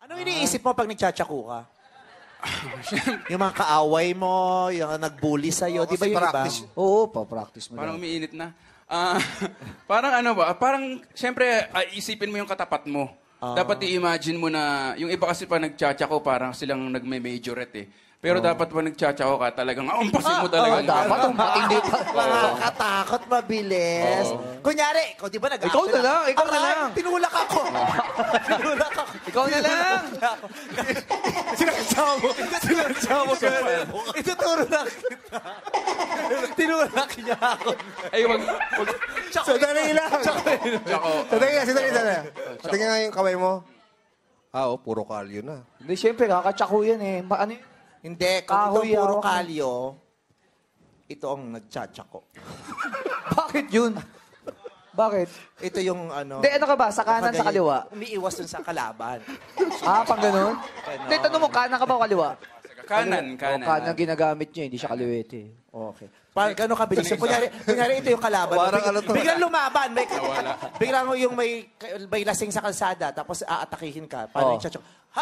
Anong iniisip mo pag nagtsatsaku ka? Yung mga kaaway mo, yung nag-bully sa'yo, di ba yung iba? Oo, pa-practice mo. Parang umiinit na. Parang ano ba? Parang, siyempre, isipin mo yung katapat mo. Dapat i-imagine mo na, yung iba kasi pa nagtsatsako, parang silang nagme-majorette eh. Pero dapat pa nagtsatsako ka, talagang umpasin mo talaga. Dapat ang patindi pa. Nakakatakot, mabilis. Kunyari, ikaw di ba nag-action? Ikaw na lang, ikaw na lang. Tinulak ako. Tinulak ako. Ikaw na lang. Sinaksawa mo sa ituturo lang kita. Tinulak niya ako. Ay, wag. Sandali lang. Tsako. Sandali. Patingin nga yung kamay mo. Puro kalyo na. Hindi, siyempre, kakatsako yan eh. Ano yun? Hindi, kung Kahoy ito puro ako. kalyo, ito ang nagtsatsako. Bakit yun? Bakit? Ito yung ano... Hindi, ano ka ba? Sa kanan, sa kaliwa? Umiiwas dun sa kalaban. Pang ganun? Hindi, tanong mo, kanan ka ba o kaliwa? Kanan. Kanan ginagamit niya, hindi siya kaliwete. Okay. Gano'n kabilis. So, kunyari ito yung kalaban. Biglang lumaban. Biglang yung may lasing sa kalsada, tapos aatakihin ka. Paano yung tsatsako? Ha!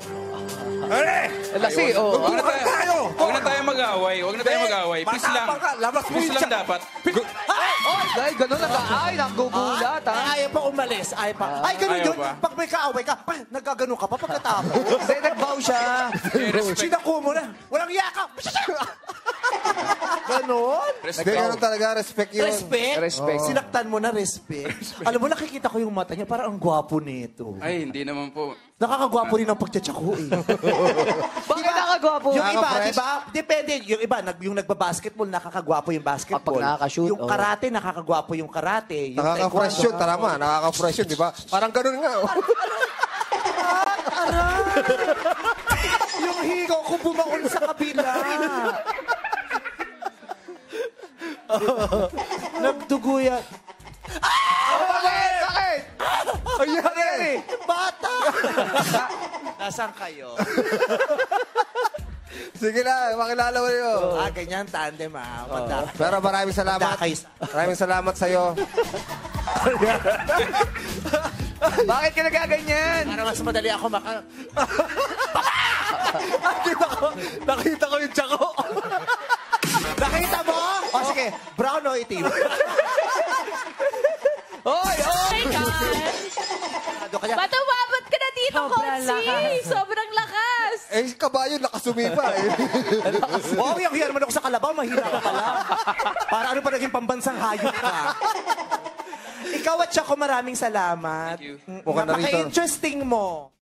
Lasi, Huwag na tayo mag-away. Peace lang. Peace lang dapat. Ay, ganun na ka. Ay, nagugulat, ha? Ayaw pa umalis. Ay, ganun Ayaw yun. pa. Pag may kaaway ka, nagkagano ka pa pagkatapos. Hindi, nagbaw siya. Sinako mo na. Walang yakap. Ganon? Hindi, ganun talaga. Respect yun. Respect. Sinaktan mo na, respect. Alam mo, nakikita ko yung mata niya, parang ang gwapo nito. Ay, hindi naman po. Nakakagwapo rin ang pagtsatsako eh. Bakit nakagwapo? Yung iba, Nakaka-fresh. di ba? Depende. Yung iba, yung nagbabasketball, nakakagwapo yung basketball. Kapag nakaka-shoot, Yung karate, nakakagwapo yung karate. Yung Nakaka-fresh yun. Tama, nakaka-fresh yun, di ba? Parang ganun nga. Yung higaw ko bumaon sa kabila. Nagdugo yan. Bakit? Ayan! Bata! Nasaan kayo? Sige na, makilala mo yun. Ganyan, tandem Pero maraming salamat. Maraming salamat sa'yo. Bakit ka nagaganyan? Para mas madali ako Nakita ko yung tsako. Nakita mo? O sige, brown o itim? Oy! Oh my God! Ba't umabot ka na dito, Kotsi? Sobrang lakas! Kabayo, nakasumipa eh. Wow, yung hiyan man ako sa kalabaw, mahina ka pala. Para ano pa naging pambansang hayop ka? Ikaw at siya ko maraming salamat. Thank you. Mukhang narito. Napaka-interesting mo.